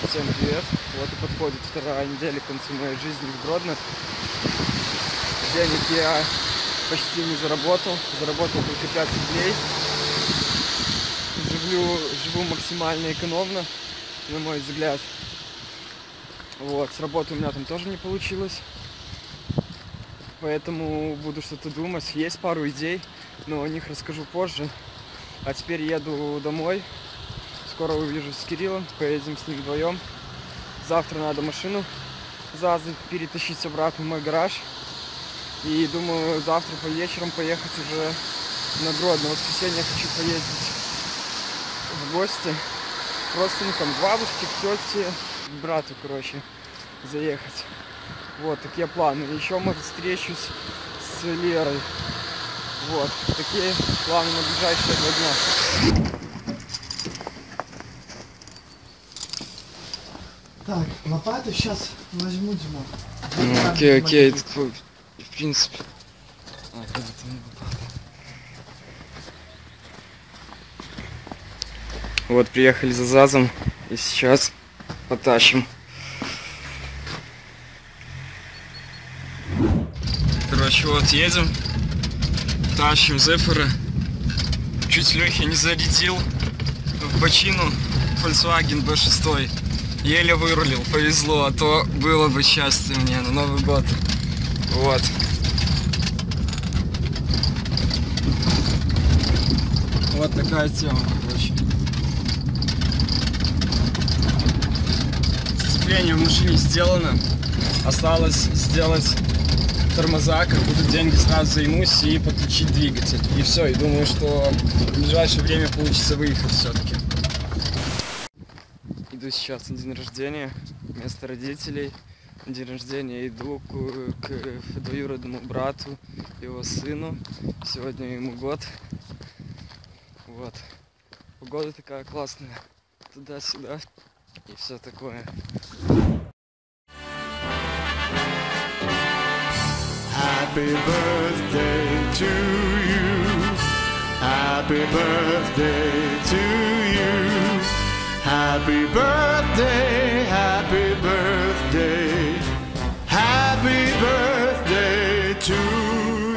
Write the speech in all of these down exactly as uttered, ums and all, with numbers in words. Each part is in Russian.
Всем привет! Вот и подходит вторая неделя к концу моей жизни в Гродно. Денег я почти не заработал, заработал только пять рублей. Живу, живу максимально экономно, на мой взгляд. Вот, с работы у меня там тоже не получилось. Поэтому буду что-то думать. Есть пару идей, но о них расскажу позже. А теперь еду домой. Скоро увижусь с Кириллом, поедем с ним вдвоем. Завтра надо машину ЗАЗы перетащить обратно в мой гараж. И думаю, завтра по вечерам поехать уже на Гродно. В воскресенье хочу поездить в гости. Родственникам, к бабушке, к тете, к брату, короче, заехать. Вот, такие планы. Еще, может, встречусь с Лерой. Вот, такие планы на ближайшие два дня. Так, лопату сейчас возьму, Дима. Ну, окей, окей, это, в принципе. А, это не лопата. Вот, приехали за ЗАЗом и сейчас потащим. Короче, вот едем, тащим Зефира. Чуть Лехи не зарядил в бочину Volkswagen бэ шесть. Еле вырулил, повезло, а то было бы счастье мне на Новый год. Вот. Вот такая тема, короче. Сцепление в машине сделано. Осталось сделать тормоза, как будут деньги, сразу займусь и подключить двигатель. И все, и думаю, что в ближайшее время получится выехать все-таки. Иду сейчас на день рождения, вместо родителей. На день рождения иду к, к двоюродному брату, его сыну. Сегодня ему год. Вот. Погода такая классная. Туда-сюда. И все такое. Happy birthday to you. Happy birthday to you. Happy birthday, happy birthday. Happy birthday to you.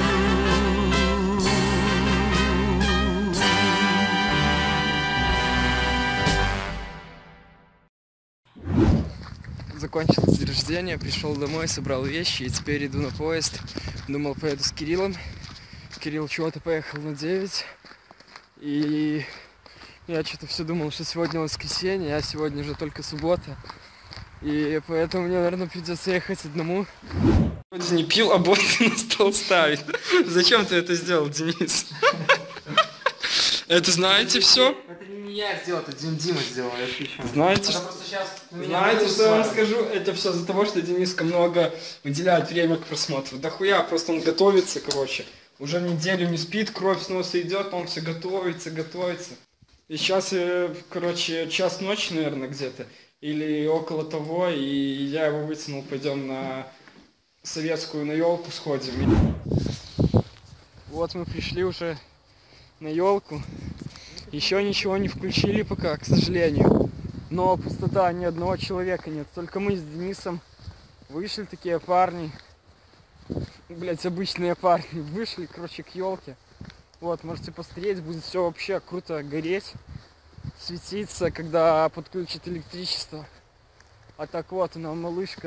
Закончилось день рождения, пришел домой, собрал вещи и теперь иду на поезд. Думал, поеду с Кириллом. Кирилл чего-то поехал на девять. И я что-то все думал, что сегодня воскресенье, а сегодня уже только суббота. И поэтому мне, наверное, придется ехать одному. Вроде не пил, а боты на стол ставить. Зачем ты это сделал, Денис? Это знаете все? Это не я сделал, это Дима сделал, я отвечаю. Знаете, что... Знаете, что я вам скажу? Это все из-за того, что Дениска много выделяет время к просмотру. Да хуя, просто он готовится, короче. Уже неделю не спит, кровь с носа идет, он все готовится, готовится. И сейчас, короче, час ночи, наверное, где-то. Или около того, и я его вытянул, пойдем на советскую, на елку сходим. Вот мы пришли уже на елку. Еще ничего не включили пока, к сожалению. Но пустота, ни одного человека нет. Только мы с Денисом вышли, такие парни. Блять, обычные парни. Вышли, короче, к елке. Вот, можете посмотреть, будет все вообще круто гореть, светиться, когда подключат электричество. А так вот она, малышка.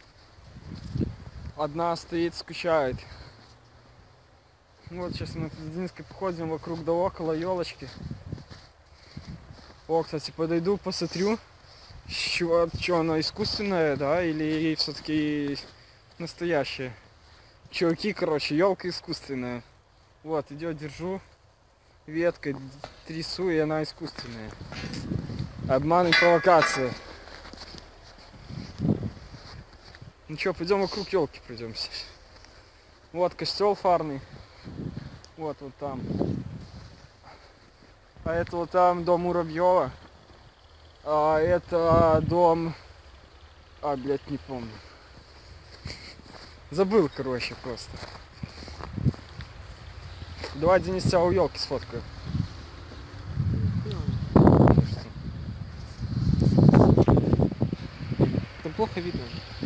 Одна стоит, скучает. Вот сейчас мы с Дениской походим вокруг да около елочки. О, кстати, подойду, посмотрю, что, что она искусственная, да, или все-таки настоящая. Чуваки, короче, елка искусственная. Вот, идет, держу веткой, трясу, и она искусственная. Обман и провокация. Ну что, пойдем вокруг елки пройдемся. Вот костел фарный. Вот, вот там. А это вот там дом Муравьева. А это дом... А, блядь, не помню. Забыл, короче, просто. Давай, Денис, тебя у елки сфоткаю. неплохо видно.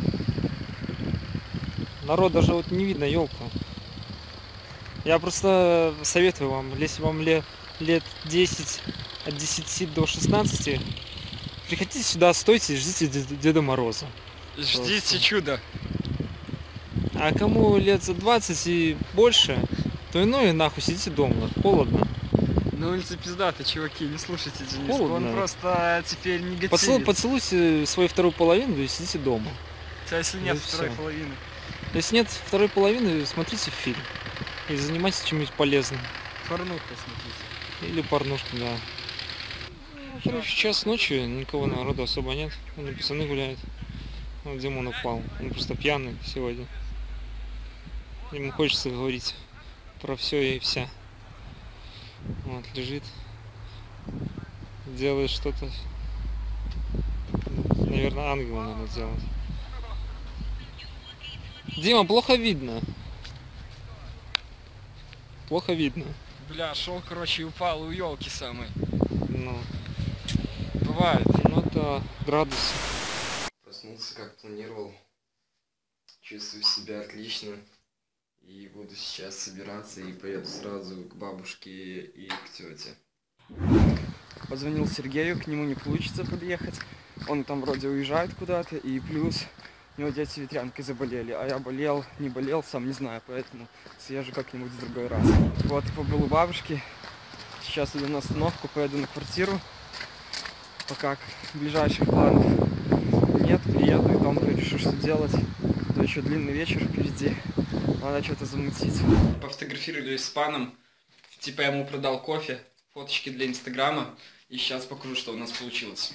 Народ даже вот не видно, елка. Я просто советую вам, если вам лет, лет десять, от десяти до шестнадцати, приходите сюда, стойте, ждите Деда Мороза. Ждите Просто. чуда. А кому лет за двадцать и больше, то и ну и нахуй, сидите дома, холодно. На улице пиздаты, чуваки, не слушайте Дениса. Холодно. Он просто теперь негативит. Поцелуй, поцелуйте свою вторую половину и сидите дома. А если нет Ну и второй всё. половины? Если нет второй половины, смотрите фильм. И занимайтесь чем-нибудь полезным. Порнуху смотрите. Или порнушку, да. Ну, короче, час ночи, никого народу особо нет. Они пацаны гуляют. Вот Димон упал. Он просто пьяный сегодня. Ему хочется говорить про все и вся. Вот, лежит. Делает что-то. Наверное, ангела надо делать. Дима, плохо видно. Плохо видно. Бля, шел, короче, и упал у елки самой. Ну, Бывает. ну это градусы. Проснулся, как планировал. Чувствую себя отлично. И буду сейчас собираться и поеду сразу к бабушке и к тете. Позвонил Сергею, к нему не получится подъехать. Он там вроде уезжает куда-то. И плюс у него дети ветрянкой заболели. А я болел, не болел, сам не знаю. Поэтому съезжу как-нибудь в другой раз. Вот, побыл у бабушки. Сейчас иду на остановку, поеду на квартиру. Пока ближайших планов нет, приеду и там решу, что делать. То еще длинный вечер впереди. Надо что-то замутить. Пофотографировались с паном. Типа я ему продал кофе, фоточки для инстаграма. И сейчас покажу, что у нас получилось.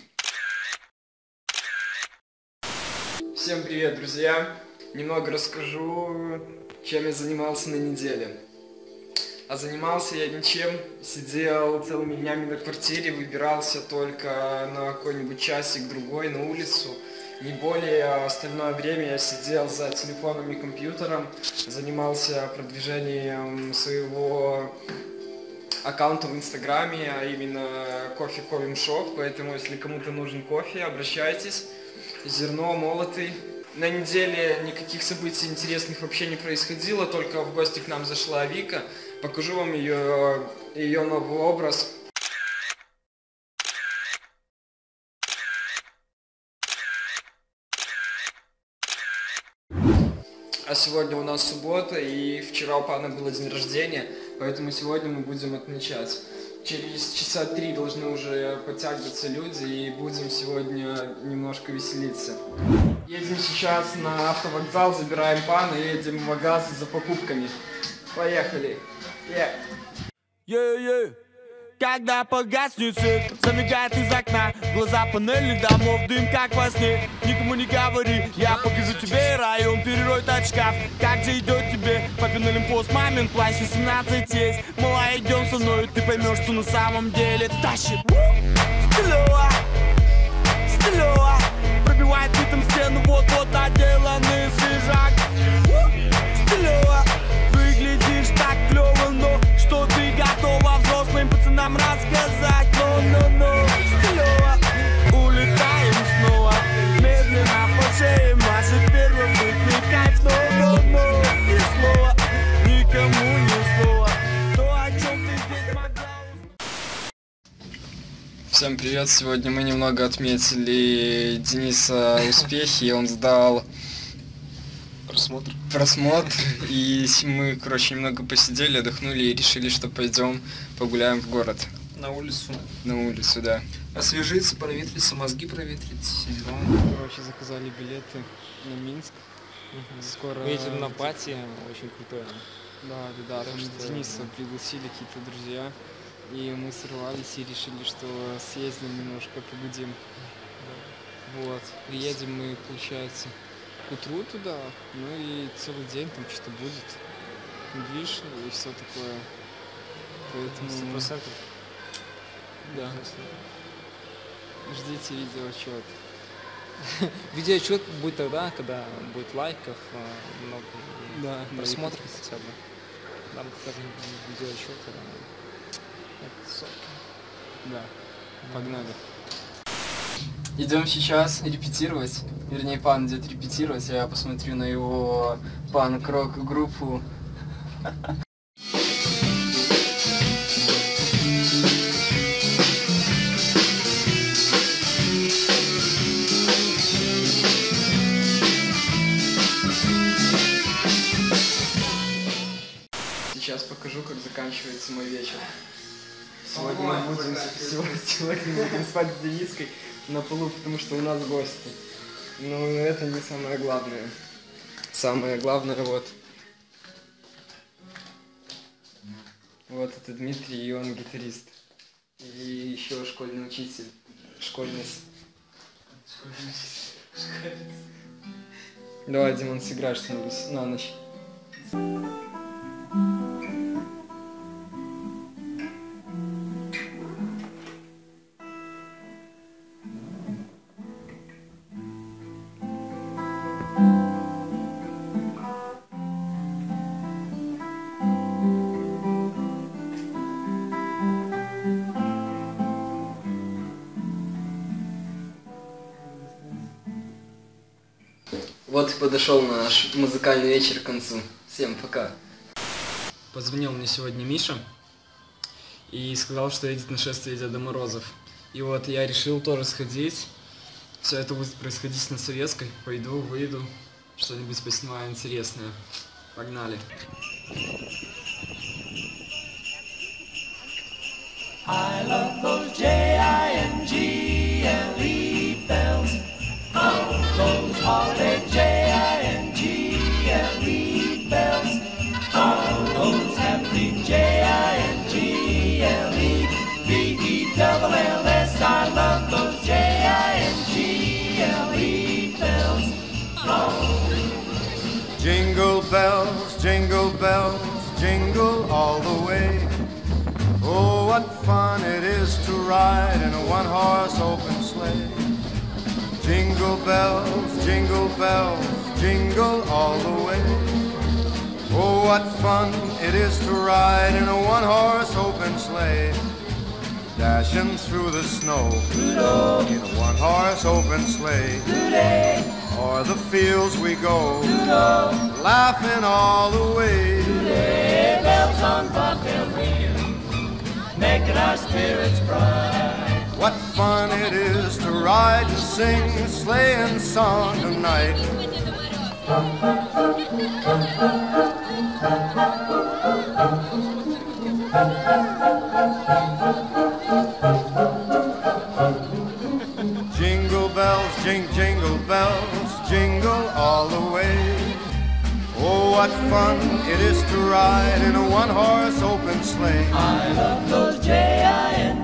Всем привет, друзья! Немного расскажу, чем я занимался на неделе. А занимался я ничем. Сидел целыми днями на квартире, выбирался только на какой-нибудь часик-другой на улицу. Не более, а остальное время я сидел за телефоном и компьютером, занимался продвижением своего аккаунта в инстаграме, а именно Coffee Coffee Shop, поэтому если кому-то нужен кофе, обращайтесь. Зерно, молотый. На неделе никаких событий интересных вообще не происходило, только в гости к нам зашла Вика. Покажу вам ее, ее новый образ. А сегодня у нас суббота, и вчера у пана было день рождения, поэтому сегодня мы будем отмечать. Через часа три должны уже подтягиваться люди, и будем сегодня немножко веселиться. Едем сейчас на автовокзал, забираем пана и едем в магаз за покупками. Поехали! Yeah. Yeah, yeah. Когда погаснет свет, замигает из окна глаза панельных домов, дым как во сне. Никому не говори, я покажу тебе район, перероет от шкаф. Как же идет тебе по панелям пост, мамин плащ восемнадцать есть. Мала, идем со мной, ты поймешь, что на самом деле тащит. Стилева, стилева, пробивает битым стену, вот-вот отделанный свежак. Стилева, выглядишь так клево, но что ты готова взрослым пацанам рассказать? Но-но-но, стилево, улетаем снова, медленно по шее машет первым выпить кайф. Но-но-но, ни слова, никому ни слова, то, о чем ты здесь могла. Всем привет! Сегодня мы немного отметили Дениса успехи, он сдал Просмотр. просмотр, и мы, короче, немного посидели, отдохнули и решили, что пойдем погуляем в город. На улицу. На улицу, да. Освежиться, проветриться, мозги проветрить. все дела. Короче, заказали билеты на Минск. Скоро... Мы едем на пати, очень крутое. Да, да, да, там что- Дениса пригласили какие-то друзья, и мы сорвались и решили, что съездим немножко, погудим. Вот, приедем мы, получается, к утру туда, ну и целый день там что-то будет, движ и все такое. Поэтому, Сто процентов. да, ждите видеоотчет. Видеоотчет будет тогда, когда будет лайков, а, много Да, просмотров хотя бы. Нам покажем видеоотчет. Это сотка. Да, погнали. Идем сейчас репетировать. Вернее, пан идет репетировать, я посмотрю на его панк-рок группу. Сейчас покажу, как заканчивается мой вечер. Сегодня мы будем, сегодня мы будем спать с Дениской на полу, потому что у нас гости. Но это не самое главное. Самое главное вот. Вот это Дмитрий, и он гитарист. И еще школьный учитель. Школьниц. Давай, Димон, сыграешь что-нибудь на ночь. Вот и подошел наш музыкальный вечер к концу. Всем пока. Позвонил мне сегодня Миша и сказал, что едет на шествие Деда Морозов. И вот я решил тоже сходить. Все это будет происходить на Советской. Пойду, выйду, что-нибудь поснимаю интересное. Погнали. I love those J I N G L E bells. Oh, those holiday J I N G L E bells. Oh, those happy J I N G L E B E double L S. I love those J I N G L E bells. Oh. Jingle bells, jingle bells, jingle all the way. Oh, what fun it is to ride in a one-horse open sleigh. Jingle bells, jingle bells, jingle all the way. Oh, what fun it is to ride in a one-horse open sleigh. Dashing through the snow Rudolph. in a one-horse open sleigh. Today, O'er the fields we go, Rudolph. laughing all the way. Today, bells on bobtail ring, making our spirits bright. What fun it is to ride and sing a sleighing song tonight. Jingle bells, jing, jingle bells, jingle all the way. Oh, what fun it is to ride in a one-horse open sleigh. I love those J I N